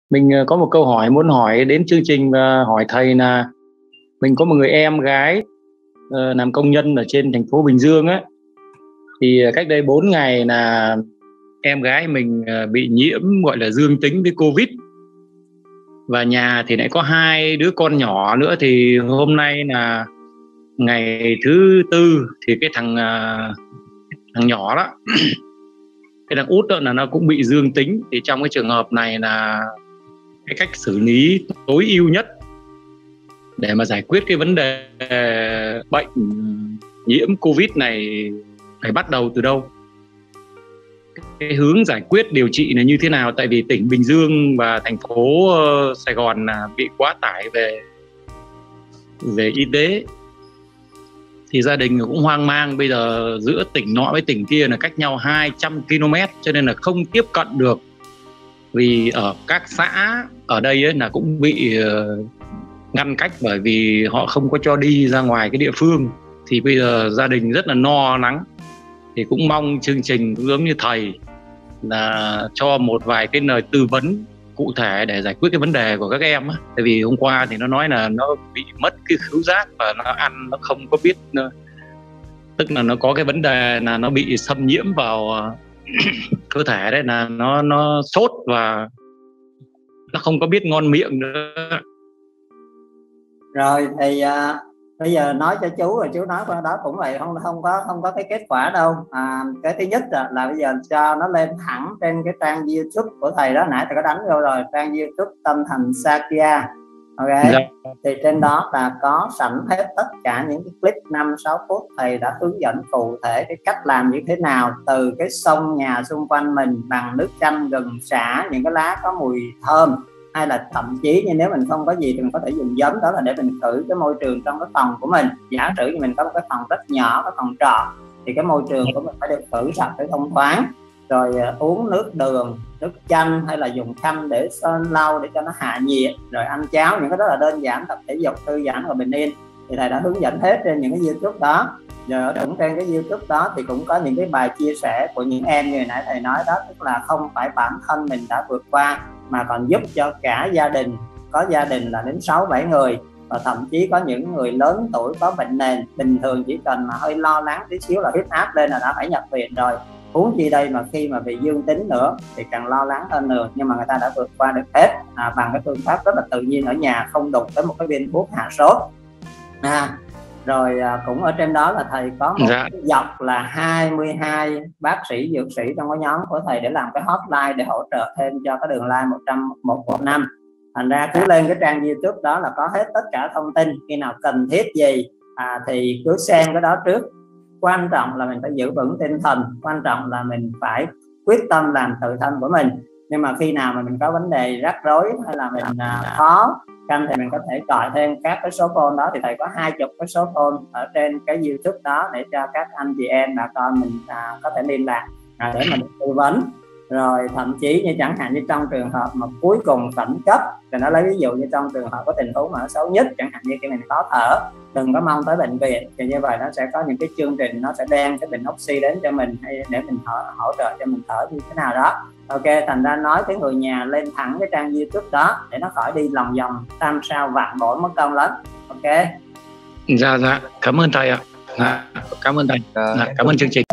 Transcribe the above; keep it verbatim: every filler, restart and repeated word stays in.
Mình ờ, có một câu hỏi muốn hỏi đến chương trình và hỏi thầy là mình có một người em gái ờ, làm công nhân ở trên thành phố Bình Dương á, thì cách đây bốn ngày là em gái mình ờ, bị nhiễm gọi là dương tính với Covid, và nhà thì lại có hai đứa con nhỏ nữa. Thì hôm nay là ngày thứ tư thì cái thằng ờ, thằng nhỏ đó, cái thằng út đó là nó cũng bị dương tính. Thì trong cái trường hợp này là cái cách xử lý tối ưu nhất để mà giải quyết cái vấn đề bệnh nhiễm Covid này phải bắt đầu từ đâu? Cái hướng giải quyết điều trị này như thế nào? Tại vì tỉnh Bình Dương và thành phố Sài Gòn là bị quá tải về về y tế, thì gia đình cũng hoang mang. Bây giờ giữa tỉnh nọ với tỉnh kia là cách nhau hai trăm ki lô mét, cho nên là không tiếp cận được. Vì ở các xã ở đây ấy là cũng bị uh, ngăn cách, bởi vì họ không có cho đi ra ngoài cái địa phương. Thì bây giờ gia đình rất là lo lắng. Thì cũng mong chương trình cũng giống như thầy là cho một vài cái lời tư vấn cụ thể để giải quyết cái vấn đề của các em á. Tại vì hôm qua thì nó nói là nó bị mất cái khứu giác và nó ăn nó không có biết, tức là nó có cái vấn đề là nó bị xâm nhiễm vào cơ thể đấy, là nó nó sốt và nó không có biết ngon miệng nữa. Rồi thì à, bây giờ nói cho chú, rồi chú nói qua đó cũng vậy, không không có không có cái kết quả đâu. À, cái thứ nhất là, là bây giờ cho nó lên thẳng trên cái trang YouTube của thầy đó, nãy thầy có đánh vô rồi, trang YouTube Tâm Thành Sakya. Ok, dạ. Thì trên đó là có sẵn hết tất cả những cái clip năm sáu phút thầy đã hướng dẫn cụ thể cái cách làm như thế nào, từ cái xông nhà xung quanh mình bằng nước chanh, gừng, sả, những cái lá có mùi thơm, hay là thậm chí như nếu mình không có gì thì mình có thể dùng giấm, đó là để mình khử cái môi trường trong cái phòng của mình. Giả sử như mình có một cái phòng rất nhỏ, cái phòng trọ, thì cái môi trường của mình phải được khử sạch để thông thoáng. Rồi uh, uống nước đường, nước chanh, hay là dùng khăn để sơn lau để cho nó hạ nhiệt, rồi ăn cháo, những cái đó là đơn giản, tập thể dục thư giãn và bình yên. Thì thầy đã hướng dẫn hết trên những cái YouTube đó. Rồi ở cũng trên cái YouTube đó thì cũng có những cái bài chia sẻ của những em như hồi nãy thầy nói đó, tức là không phải bản thân mình đã vượt qua mà còn giúp cho cả gia đình, có gia đình là đến sáu bảy người, và thậm chí có những người lớn tuổi có bệnh nền, bình thường chỉ cần mà hơi lo lắng tí xíu là huyết áp lên là đã phải nhập viện rồi, huống chi đây mà khi mà bị dương tính nữa thì càng lo lắng hơn nữa. Nhưng mà người ta đã vượt qua được hết à, bằng cái phương pháp rất là tự nhiên ở nhà, không đụng tới một cái viên thuốc hạ sốt. À, rồi à, cũng ở trên đó là thầy có một dạ. cái dọc là hai mươi hai bác sĩ dược sĩ trong cái nhóm của thầy để làm cái hotline để hỗ trợ thêm cho cái đường line một trăm một một năm. Thành ra cứ lên cái trang YouTube đó là có hết tất cả thông tin, khi nào cần thiết gì à, thì cứ xem cái đó trước. Quan trọng là mình phải giữ vững tinh thần, quan trọng là mình phải quyết tâm làm tự thân của mình. Nhưng mà khi nào mà mình có vấn đề rắc rối hay là mình à, khó canh thì mình có thể gọi thêm các cái số phone đó. Thì thầy có hai chục cái số phone ở trên cái YouTube đó để cho các anh chị em bà con mình à, có thể liên lạc à, để mình tư vấn. Rồi thậm chí như chẳng hạn như trong trường hợp mà cuối cùng khẩn cấp, thì nó lấy ví dụ như trong trường hợp có tình huống mà xấu nhất, chẳng hạn như khi mình khó thở, đừng có mong tới bệnh viện, thì như vậy nó sẽ có những cái chương trình nó sẽ đem cái bình oxy đến cho mình, hay để mình hỗ, hỗ trợ cho mình thở như thế nào đó. Ok, thành ra nói với người nhà lên thẳng cái trang YouTube đó để nó khỏi đi lòng vòng tam sao vạn bội mất công lắm. Ok. Dạ dạ, cảm ơn thầy ạ. À, cảm ơn thầy. À, cảm ơn chương trình.